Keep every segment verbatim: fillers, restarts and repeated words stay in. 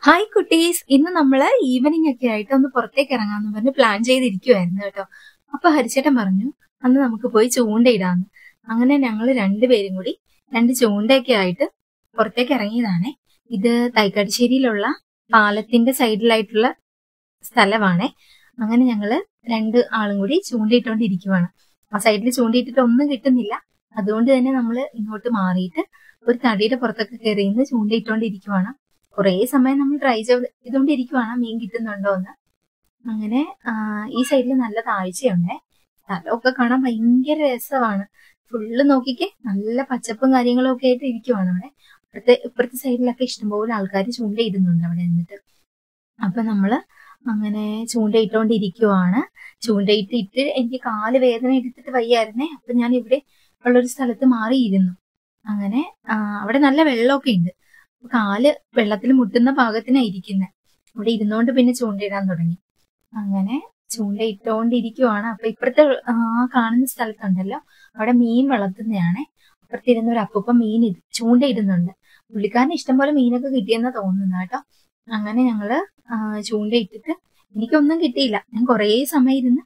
Hi കുട്ടീസ്, ഇന്ന് നമ്മള് evening ഒക്കെ ആയിട്ട് ഒന്ന് പുറത്തേക്ക് ഇറങ്ങാന്ന് പറഞ്ഞ് പ്ലാൻ ചെയ്തിരിക്കുവായിരുന്നു കേട്ടോ. അപ്പൊ ഹരിച്ചേട്ടൻ പറഞ്ഞു അന്ന് നമുക്ക് പോയി ചൂണ്ടയിടാന്ന്. അങ്ങനെ ഞങ്ങൾ രണ്ടുപേരും കൂടി രണ്ട് ചൂണ്ടയൊക്കെ ആയിട്ട് പുറത്തേക്ക് ഇറങ്ങിയതാണേ. ഇത് തൈക്കാട്ടുശ്ശേരിയിലുള്ള പാലത്തിന്റെ സൈഡിലായിട്ടുള്ള സ്ഥലമാണേ. അങ്ങനെ ഞങ്ങള് രണ്ട് ആളും കൂടി ചൂണ്ടയിട്ടോണ്ടിരിക്കുവാണ്. ആ സൈഡിൽ ചൂണ്ടയിട്ടിട്ട് ഒന്നും കിട്ടുന്നില്ല. അതുകൊണ്ട് തന്നെ നമ്മൾ ഇങ്ങോട്ട് മാറിയിട്ട് ഒരു തടിയുടെ പുറത്തൊക്കെ കയറി നിന്ന് ചൂണ്ടയിട്ടോണ്ടിരിക്കുവാണ്. കുറേ സമയം നമ്മൾ ട്രൈ ചെയ്തുകൊണ്ടിരിക്കുവാണ് മീൻ കിട്ടുന്നുണ്ടോ എന്ന്. അങ്ങനെ ഈ സൈഡിൽ നല്ല താഴ്ചയുണ്ടേ. സ്ഥലമൊക്കെ കാണാൻ ഭയങ്കര രസമാണ്. ഫുള്ള് നോക്കിക്കേ, നല്ല പച്ചപ്പും കാര്യങ്ങളും ഒക്കെ ആയിട്ട് ഇരിക്കുവാണ് അവിടെ. ഇപ്പുറത്തെ ഇപ്പുറത്തെ സൈഡിലൊക്കെ ഇഷ്ടംപോലെ ആൾക്കാർ ചൂണ്ടയിടുന്നുണ്ട് അവിടെ നിന്നിട്ട്. അപ്പൊ നമ്മള് അങ്ങനെ ചൂണ്ടയിട്ടോണ്ടിരിക്കുവാണ്. ചൂണ്ടയിട്ടിട്ട് എനിക്ക് കാല് വേദന എടുത്തിട്ട് വയ്യായിരുന്നേ. അപ്പൊ ഞാൻ ഇവിടെ ഉള്ളൊരു സ്ഥലത്ത് മാറിയിരുന്നു. അങ്ങനെ അവിടെ നല്ല വെള്ളമൊക്കെ ഉണ്ട്. കാല് വെള്ളത്തിൽ മുട്ടുന്ന പാകത്തിനാണ് ഇരിക്കുന്നത്. അവിടെ ഇരുന്നോണ്ട് പിന്നെ ചൂണ്ടയിടാൻ തുടങ്ങി. അങ്ങനെ ചൂണ്ടയിട്ടോണ്ടിരിക്കുവാണ്. അപ്പൊ ഇപ്പുറത്തെ ആ കാണുന്ന സ്ഥലത്തുണ്ടല്ലോ, അവിടെ മീൻ വളർത്തുന്നതാണേ. അപ്പുറത്തിരുന്ന ഒരു അപ്പൂപ്പ മീൻ ചൂണ്ടയിടുന്നുണ്ട്. പുള്ളിക്കാരന് ഇഷ്ടംപോലെ മീനൊക്കെ കിട്ടിയെന്നാ തോന്നുന്നു കേട്ടോ. അങ്ങനെ ഞങ്ങള് ചൂണ്ടയിട്ടിട്ട് എനിക്കൊന്നും കിട്ടിയില്ല. ഞാൻ കുറേ സമയം ഇരുന്ന്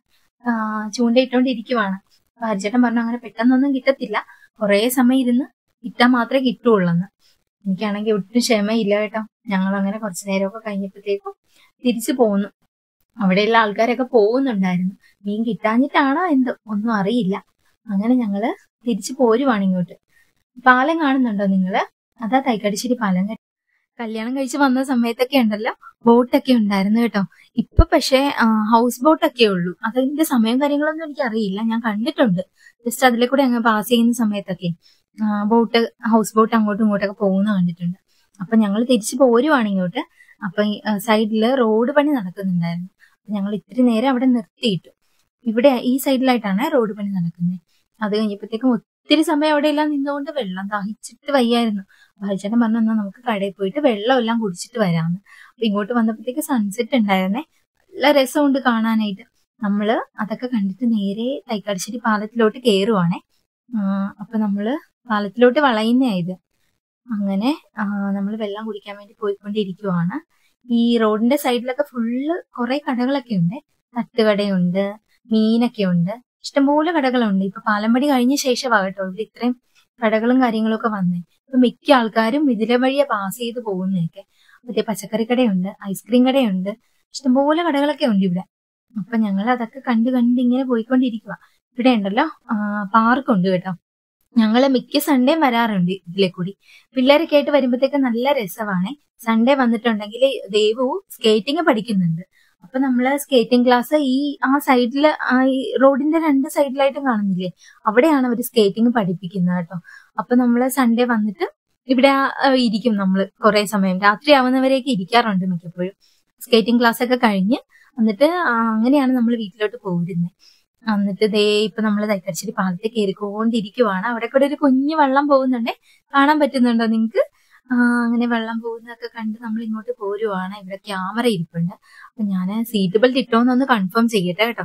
ചൂണ്ടയിട്ടോണ്ടിരിക്കുവാണ്. അപ്പൊ ഹരിച്ചേട്ടൻ പറഞ്ഞു അങ്ങനെ പെട്ടെന്നൊന്നും കിട്ടത്തില്ല, കുറേ സമയം ഇരുന്ന് ഇട്ടാൽ മാത്രമേ കിട്ടുള്ളൂന്ന്. എനിക്കാണെങ്കിൽ ഒട്ടും ക്ഷമയില്ല കേട്ടോ. ഞങ്ങൾ അങ്ങനെ കുറച്ചു നേരമൊക്കെ കഴിഞ്ഞപ്പോഴത്തേക്കും തിരിച്ചു പോന്നു. അവിടെയുള്ള ആൾക്കാരൊക്കെ പോകുന്നുണ്ടായിരുന്നു. മീൻ കിട്ടാഞ്ഞിട്ടാണോ എന്തോ ഒന്നും അറിയില്ല. അങ്ങനെ ഞങ്ങള് തിരിച്ചു പോരുവാണ് ഇങ്ങോട്ട്. പാലം കാണുന്നുണ്ടോ നിങ്ങള്? അതാ തൈക്കാട്ടുശ്ശേരി പാലം. കല്യാണം കഴിച്ച് വന്ന സമയത്തൊക്കെ ഉണ്ടല്ലോ ബോട്ടൊക്കെ ഉണ്ടായിരുന്നു കേട്ടോ. ഇപ്പൊ പക്ഷെ ഹൗസ് ബോട്ടൊക്കെ ഉള്ളൂ. അതിന്റെ സമയം കാര്യങ്ങളൊന്നും എനിക്ക് അറിയില്ല. ഞാൻ കണ്ടിട്ടുണ്ട് ജസ്റ്റ് അതിലെ കൂടെ അങ്ങ് പാസ് ചെയ്യുന്ന സമയത്തൊക്കെ ബോട്ട് ഹൗസ് ബോട്ട് അങ്ങോട്ടും ഇങ്ങോട്ടൊക്കെ പോകുന്ന കണ്ടിട്ടുണ്ട്. അപ്പൊ ഞങ്ങൾ തിരിച്ചു പോരുവാണ് ഇങ്ങോട്ട്. അപ്പൊ സൈഡില് റോഡ് പണി നടക്കുന്നുണ്ടായിരുന്നു. ഞങ്ങൾ ഇത്തിരി നേരം അവിടെ നിർത്തിയിട്ടു. ഇവിടെ ഈ സൈഡിലായിട്ടാണ് റോഡ് പണി നടക്കുന്നത്. അത് കഴിഞ്ഞപ്പോഴത്തേക്കും ഒത്തിരി സമയം അവിടെ എല്ലാം നിന്നുകൊണ്ട് വെള്ളം ദാഹിച്ചിട്ട് വയ്യായിരുന്നു. ഹരിച്ചേട്ടൻ പറഞ്ഞു എന്നാ നമുക്ക് കടയിൽ പോയിട്ട് വെള്ളം എല്ലാം കുടിച്ചിട്ട് വരാമെന്ന്. അപ്പൊ ഇങ്ങോട്ട് വന്നപ്പോഴത്തേക്ക് സൺസെറ്റ് ഉണ്ടായിരുന്നേ. നല്ല രസമുണ്ട് കാണാനായിട്ട്. നമ്മള് അതൊക്കെ കണ്ടിട്ട് നേരെ തൈക്കാട്ടുശ്ശേരി പാലത്തിലോട്ട് കയറുവാണേ. അപ്പൊ നമ്മള് പാലത്തിലോട്ട് വളയുന്നതായത്. അങ്ങനെ നമ്മൾ വെള്ളം കുടിക്കാൻ വേണ്ടി പോയിക്കൊണ്ടിരിക്കുവാണ്. ഈ റോഡിന്റെ സൈഡിലൊക്കെ ഫുള്ള് കുറെ കടകളൊക്കെ ഉണ്ട്. തട്ടുകടയുണ്ട്, മീനൊക്കെ ഉണ്ട്, ഇഷ്ടംപോലെ കടകളുണ്ട്. ഇപ്പൊ പാലമ്പടി കഴിഞ്ഞ ശേഷമാകട്ടോ ഇവിടെ ഇത്രയും കടകളും കാര്യങ്ങളും ഒക്കെ വന്നേ. ഇപ്പൊ മിക്ക ആൾക്കാരും ഇതിലെ വഴിയെ പാസ് ചെയ്ത് പോകുന്നതൊക്കെ. മറ്റേ പച്ചക്കറി കടയുണ്ട്, ഐസ്ക്രീം കടയുണ്ട്, ഇഷ്ടംപോലെ കടകളൊക്കെ ഉണ്ട് ഇവിടെ. അപ്പൊ ഞങ്ങൾ അതൊക്കെ കണ്ട് കണ്ട് ഇങ്ങനെ പോയിക്കൊണ്ടിരിക്കുക. ഇവിടെ ഉണ്ടല്ലോ പാർക്കുണ്ട് കേട്ടോ. ഞങ്ങള് മിക്ക സൺഡേയും വരാറുണ്ട് ഇതിലെ കൂടി. പിള്ളേരൊക്കെ ആയിട്ട് വരുമ്പോഴത്തേക്ക് നല്ല രസമാണ്. സൺഡേ വന്നിട്ടുണ്ടെങ്കിൽ ദേവു സ്കേറ്റിംഗ് പഠിക്കുന്നുണ്ട്. അപ്പൊ നമ്മള് സ്കേറ്റിംഗ് ക്ലാസ് ഈ ആ സൈഡില് ഈ റോഡിന്റെ രണ്ട് സൈഡിലായിട്ടും കാണുന്നില്ലേ, അവിടെയാണ് അവര് സ്കേറ്റിംഗ് പഠിപ്പിക്കുന്നത് കേട്ടോ. അപ്പൊ നമ്മള് സൺഡേ വന്നിട്ട് ഇവിടെ ഇരിക്കും. നമ്മള് കുറെ സമയം രാത്രി ആവുന്നവരെയൊക്കെ ഇരിക്കാറുണ്ട് മിക്കപ്പോഴും. സ്കേറ്റിംഗ് ക്ലാസ് ഒക്കെ കഴിഞ്ഞ് എന്നിട്ട് അങ്ങനെയാണ് നമ്മൾ വീട്ടിലോട്ട് പോരുന്നത്. എന്നിട്ട് ദേ ഇപ്പൊ നമ്മള് തൈക്കാട്ടുശ്ശേരി പാലത്തിൽ കയറിക്കൊണ്ടിരിക്കുവാണ്. അവിടെ കൂടെ ഒരു കുഞ്ഞു വെള്ളം പോകുന്നുണ്ടേ, കാണാൻ പറ്റുന്നുണ്ടോ നിങ്ങക്ക്? അങ്ങനെ വെള്ളം പോകുന്നതൊക്കെ കണ്ട് നമ്മൾ ഇങ്ങോട്ട് പോരുവാണ്. ഇവിടെ ക്യാമറ ഇരിപ്പുണ്ട്. അപ്പൊ ഞാൻ സീറ്റ് ബെൽറ്റ് ഇട്ടോന്നൊന്ന് കൺഫേം ചെയ്യട്ടെ കേട്ടോ.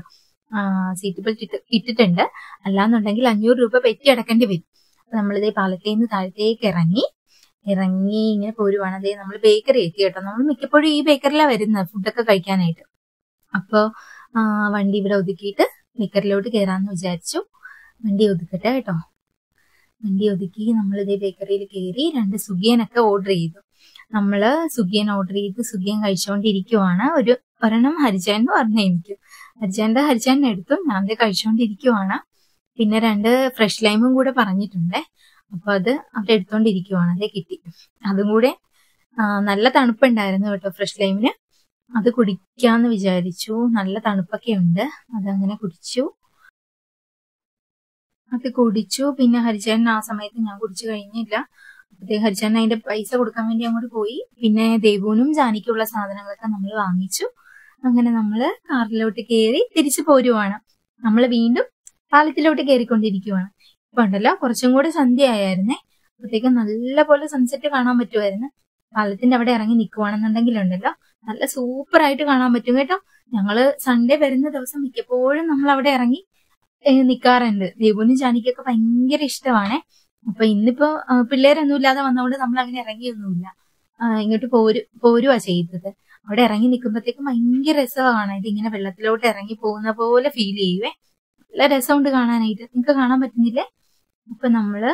സീറ്റ് ബെൽറ്റ് ഇട്ട് ഇട്ടിട്ടുണ്ട്. അല്ലാന്നുണ്ടെങ്കിൽ അഞ്ഞൂറ് രൂപ പെറ്റി അടക്കേണ്ടി വരും. അപ്പൊ നമ്മളിതേ പാലത്തിൽ നിന്ന് താഴത്തേക്ക് ഇറങ്ങി ഇറങ്ങി ഇങ്ങനെ പോരുവാണ്. അതേ നമ്മൾ ബേക്കറി എത്തി കേട്ടോ. നമ്മൾ മിക്കപ്പോഴും ഈ ബേക്കറിലാണ് വരുന്നത് ഫുഡൊക്കെ കഴിക്കാനായിട്ട്. അപ്പൊ വണ്ടി ഇവിടെ ഒതുക്കിയിട്ട് ബേക്കറിലോട്ട് കയറാന്ന് വിചാരിച്ചു. വണ്ടി ഒതുക്കട്ടെ കേട്ടോ. വണ്ടി ഒതുക്കി നമ്മൾ ഇതേ ബേക്കറിയിൽ കയറി രണ്ട് സുഗിയനൊക്കെ ഓർഡർ ചെയ്തു. നമ്മള് സുഗിയൻ ഓർഡർ ചെയ്ത് സുഗിയൻ കഴിച്ചുകൊണ്ടിരിക്കുവാണ്. ഒരു ഒരെണ്ണം ഹരിചാൻ പറഞ്ഞു എനിക്ക്. ഹരിചാന്റെ ഹരിചാൻ എടുത്തു, ഞാൻ കഴിച്ചുകൊണ്ടിരിക്കുവാണ്. പിന്നെ രണ്ട് ഫ്രഷ് ലൈമും കൂടെ പറഞ്ഞിട്ടുണ്ട്. അപ്പൊ അത് അവിടെ എടുത്തോണ്ടിരിക്കുവാണ്. അതേ കിട്ടി. അതും കൂടെ നല്ല തണുപ്പുണ്ടായിരുന്നു കേട്ടോ ഫ്രഷ് ലൈമിന്. അത് കുടിക്കാന്ന് വിചാരിച്ചു. നല്ല തണുപ്പൊക്കെ ഉണ്ട്. അതങ്ങനെ കുടിച്ചു. അത് കുടിച്ചു. പിന്നെ ഹരിചാൻ ആ സമയത്ത് ഞാൻ കുടിച്ചു കഴിഞ്ഞില്ല. അപ്പത്തേക്ക് ഹരിചാൻ അതിന്റെ പൈസ കൊടുക്കാൻ വേണ്ടി അങ്ങോട്ട് പോയി. പിന്നെ ദേവുവിനും ജാനിക്കുള്ള സാധനങ്ങളൊക്കെ നമ്മൾ വാങ്ങിച്ചു. അങ്ങനെ നമ്മള് കാറിലോട്ട് കയറി തിരിച്ചു പോരുവാണ്. നമ്മൾ വീണ്ടും പാലത്തിലോട്ട് കയറിക്കൊണ്ടിരിക്കുവാണ്. ഇപ്പൊ ഉണ്ടല്ലോ കുറച്ചും കൂടെ സന്ധ്യ ആയായിരുന്നേ. അപ്പത്തേക്ക് നല്ല പോലെ സൺസെറ്റ് കാണാൻ പറ്റുമായിരുന്നു. പാലത്തിന്റെ അവിടെ ഇറങ്ങി നിൽക്കുവാണെന്നുണ്ടെങ്കിലുണ്ടല്ലോ നല്ല സൂപ്പർ ആയിട്ട് കാണാൻ പറ്റും കേട്ടോ. ഞങ്ങള് സൺഡേ വരുന്ന ദിവസം മിക്കപ്പോഴും നമ്മൾ അവിടെ ഇറങ്ങി നിക്കാറുണ്ട്. ദേവുവിനും ജാനിക്കൊക്കെ ഭയങ്കര ഇഷ്ടമാണ്. അപ്പൊ ഇന്നിപ്പോ പിള്ളേരൊന്നും ഇല്ലാതെ വന്നതുകൊണ്ട് നമ്മൾ അങ്ങനെ ഇറങ്ങിയൊന്നുമില്ല. ഇങ്ങോട്ട് പോരു പോരുവാ ചെയ്തത്. അവിടെ ഇറങ്ങി നിൽക്കുമ്പോഴത്തേക്കും ഭയങ്കര രസമാണ്. ഇത് ഇങ്ങനെ വെള്ളത്തിലോട്ട് ഇറങ്ങി പോകുന്ന പോലെ ഫീൽ ചെയ്യുവേ. നല്ല രസമുണ്ട് കാണാനായിട്ട്. നിങ്ങൾക്ക് കാണാൻ പറ്റുന്നില്ലേ? അപ്പൊ നമ്മള്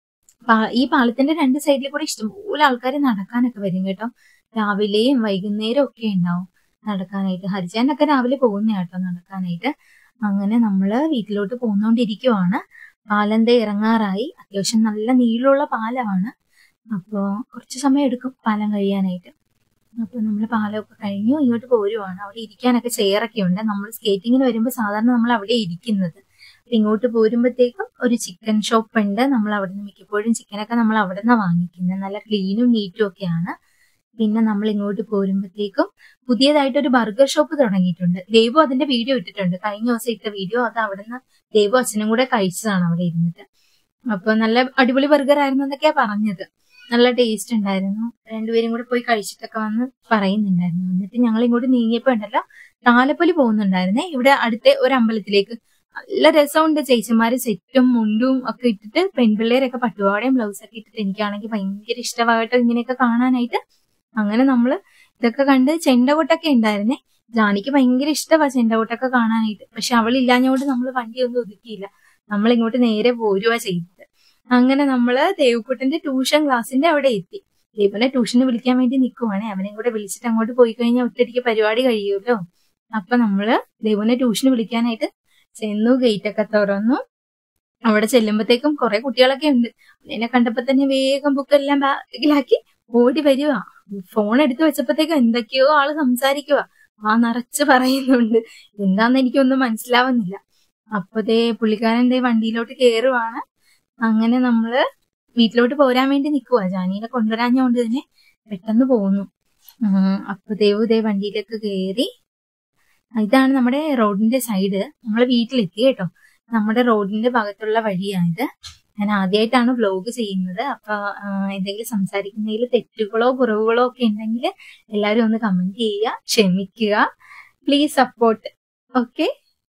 ഈ പാലത്തിന്റെ രണ്ട് സൈഡിൽ കൂടെ ഇഷ്ടംപോലെ ആൾക്കാർ നടക്കാനൊക്കെ വരും കേട്ടോ. രാവിലെയും വൈകുന്നേരം ഒക്കെ ഉണ്ടാവും നടക്കാനായിട്ട്. ഹരിജാനൊക്കെ രാവിലെ പോകുന്ന കേട്ടോ നടക്കാനായിട്ട്. അങ്ങനെ നമ്മള് വീട്ടിലോട്ട് പോന്നോണ്ടിരിക്കുവാണ്. പാലം ദേ ഇറങ്ങാറായി. അത്യാവശ്യം നല്ല നീളമുള്ള പാലമാണ്. അപ്പൊ കുറച്ച് സമയം എടുക്കും പാലം കഴിയാനായിട്ട്. അപ്പൊ നമ്മൾ പാലമൊക്കെ കഴിഞ്ഞു ഇങ്ങോട്ട് പോരുവാണ്. അവിടെ ഇരിക്കാനൊക്കെ ചെയറൊക്കെ ഉണ്ട്. നമ്മൾ സ്കേറ്റിങ്ങിന് വരുമ്പോൾ സാധാരണ നമ്മൾ അവിടെ ഇരിക്കുന്നത്. ഇങ്ങോട്ട് പോരുമ്പോഴത്തേക്കും ഒരു ചിക്കൻ ഷോപ്പ് ഉണ്ട്. നമ്മൾ അവിടെ നിന്ന് മിക്കപ്പോഴും ചിക്കനൊക്കെ നമ്മൾ അവിടെ നിന്ന് വാങ്ങിക്കുന്നത്. നല്ല ക്ലീനും നീറ്റും ഒക്കെയാണ്. പിന്നെ നമ്മൾ ഇങ്ങോട്ട് പോരുമ്പോഴത്തേക്കും പുതിയതായിട്ട് ഒരു ബർഗർ ഷോപ്പ് തുടങ്ങിയിട്ടുണ്ട്. ദേവു അതിന്റെ വീഡിയോ ഇട്ടിട്ടുണ്ട്. കഴിഞ്ഞ ദിവസം ഇട്ട വീഡിയോ. അത് അവിടെ നിന്ന് ദേവു അച്ഛനും കൂടെ കഴിച്ചതാണ് അവിടെ ഇരുന്നിട്ട്. അപ്പൊ നല്ല അടിപൊളി ബർഗർ ആയിരുന്നു എന്നൊക്കെയാ പറഞ്ഞത്. നല്ല ടേസ്റ്റ് ഉണ്ടായിരുന്നു. രണ്ടുപേരും കൂടെ പോയി കഴിച്ചിട്ടൊക്കെ വന്ന് പറയുന്നുണ്ടായിരുന്നു. എന്നിട്ട് ഞങ്ങൾ ഇങ്ങോട്ട് നീങ്ങിയപ്പോ ഉണ്ടല്ലോ താലപ്പൊലി പോകുന്നുണ്ടായിരുന്നേ. ഇവിടെ അടുത്ത ഒരു അമ്പലത്തിലേക്ക്. നല്ല രസമുണ്ട്. ചേച്ചിമാര് സെറ്റും മുണ്ടും ഒക്കെ ഇട്ടിട്ട് പെൺപിള്ളേരൊക്കെ പട്ടുപാവാടയും ബ്ലൗസൊക്കെ ഇട്ടിട്ട്. എനിക്കാണെങ്കിൽ ഭയങ്കര ഇഷ്ടമായിട്ട് ഇങ്ങനെയൊക്കെ കാണാനായിട്ട്. അങ്ങനെ നമ്മള് ഇതൊക്കെ കണ്ട് ചെണ്ടകൊട്ടൊക്കെ ഉണ്ടായിരുന്നേ. ജാനിക്ക് ഭയങ്കര ഇഷ്ടമാണ് ചെണ്ടകൊട്ടൊക്കെ കാണാനായിട്ട്. പക്ഷെ അവളില്ലാഞ്ഞോണ്ട് നമ്മൾ വണ്ടി ഒന്നും ഒതുക്കിയില്ല. നമ്മൾ ഇങ്ങോട്ട് നേരെ പോരുവാ ചെയ്തത്. അങ്ങനെ നമ്മള് ദേവുക്കുട്ടന്റെ ട്യൂഷൻ ക്ലാസ്സിന്റെ അവിടെ എത്തി. ദേവുനെ ട്യൂഷന് വിളിക്കാൻ വേണ്ടി നിൽക്കുവാണേ. അവനെയും കൂടെ വിളിച്ചിട്ട് അങ്ങോട്ട് പോയി കഴിഞ്ഞാൽ ഒറ്റയ്ക്ക് പരിപാടി കഴിയുമല്ലോ. അപ്പൊ നമ്മള് ദേവുനെ ട്യൂഷന് വിളിക്കാനായിട്ട് ചെന്നു. ഗേറ്റ് ഒക്കെ തുറന്നു. അവിടെ ചെല്ലുമ്പോഴത്തേക്കും കുറെ കുട്ടികളൊക്കെ ഉണ്ട്. എന്നെ കണ്ടപ്പോ തന്നെ വേഗം ബുക്കെല്ലാം ബാഗിലാക്കി ഓടി വരുക. ഫോൺ എടുത്ത് വെച്ചപ്പോഴത്തേക്കും എന്തൊക്കെയോ ആള് സംസാരിക്കുക. ആ നിറച്ച് പറയുന്നുണ്ട്. എന്താന്ന് എനിക്കൊന്നും മനസ്സിലാവുന്നില്ല. അപ്പതേ പുള്ളിക്കാരൻ ദേ വണ്ടിയിലോട്ട് കയറുവാണ്. അങ്ങനെ നമ്മള് വീട്ടിലോട്ട് പോരാൻ വേണ്ടി നിൽക്കുവാ. ജാനീനെ കൊണ്ടുവരാഞ്ഞോണ്ട് തന്നെ പെട്ടെന്ന് പോകുന്നു. അപ്പൊ ദേവു ദേ വണ്ടിയിലേക്ക് കയറി. ഇതാണ് നമ്മുടെ റോഡിന്റെ സൈഡ്. നമ്മള് വീട്ടിലെത്തി കേട്ടോ. നമ്മുടെ റോഡിന്റെ ഭാഗത്തുള്ള വഴിയാണിത്. ഞാൻ ആദ്യമായിട്ടാണ് വ്ലോഗ് ചെയ്യുന്നത്. അപ്പൊ എന്തെങ്കിലും സംസാരിക്കുന്നതിൽ തെറ്റുകളോ കുറവുകളോ ഒക്കെ ഉണ്ടെങ്കിൽ എല്ലാവരും ഒന്ന് കമന്റ് ചെയ്യുക. ക്ഷമിക്കുക. Please support. ഓക്കെ.